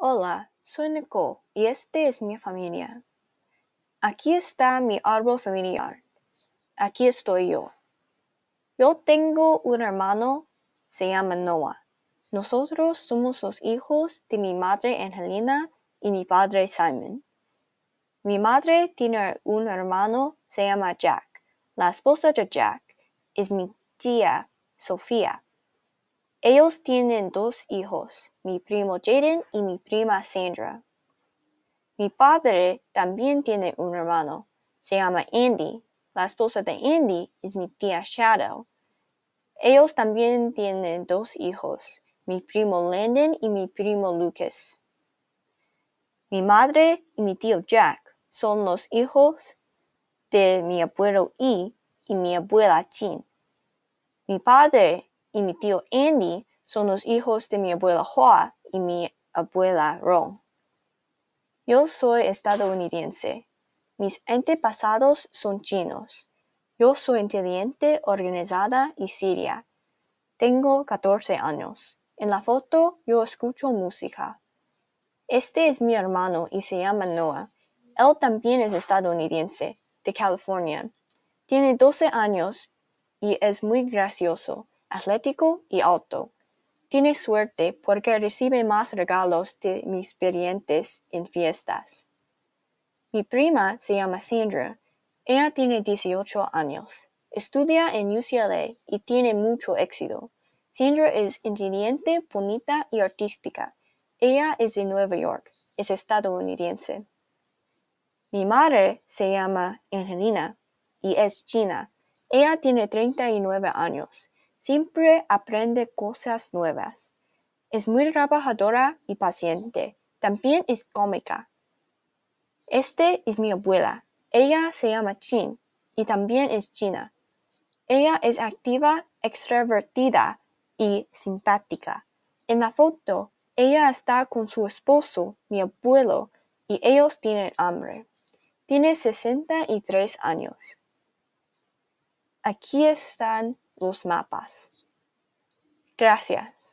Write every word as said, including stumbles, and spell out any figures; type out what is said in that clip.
Hola, soy Nicole y este es mi familia. Aquí está mi árbol familiar. Aquí estoy yo. Yo tengo un hermano, se llama Noah. Nosotros somos los hijos de mi madre Angelina y mi padre Simon. Mi madre tiene un hermano, se llama Jack. La esposa de Jack es mi tía Sofía. Ellos tienen dos hijos, mi primo Jaden y mi prima Sandra. Mi padre también tiene un hermano, se llama Andy. La esposa de Andy es mi tía Shadow. Ellos también tienen dos hijos, mi primo Landon y mi primo Lucas. Mi madre y mi tío Jack son los hijos de mi abuelo E y mi abuela Ching. Mi padre y mi tío Andy son los hijos de mi abuela Hua y mi abuela Ron. Yo soy estadounidense. Mis antepasados son chinos. Yo soy inteligente, organizada y seria. Tengo catorce años. En la foto yo escucho música. Este es mi hermano y se llama Noah. Él también es estadounidense, de California. Tiene doce años y es muy gracioso, atlético y alto. Tiene suerte porque recibe más regalos de mis parientes en fiestas. Mi prima se llama Sandra. Ella tiene dieciocho años. Estudia en U C L A y tiene mucho éxito. Sandra es inteligente, bonita y artística. Ella es de Nueva York. Es estadounidense. Mi madre se llama Angelina y es china. Ella tiene treinta y nueve años. Siempre aprende cosas nuevas. Es muy trabajadora y paciente. También es cómica. Este es mi abuela. Ella se llama Ching y también es china. Ella es activa, extrovertida y simpática. En la foto, ella está con su esposo, mi abuelo, y ellos tienen hambre. Tiene sesenta y tres años. Aquí están los mapas. Gracias.